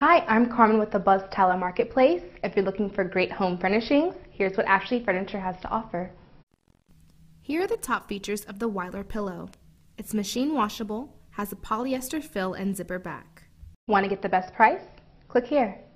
Hi, I'm Carmen with the Buzztala Marketplace. If you're looking for great home furnishings, here's what Ashley Furniture has to offer. Here are the top features of the Wyler Pillow. It's machine washable, has a polyester fill and zipper back. Want to get the best price? Click here.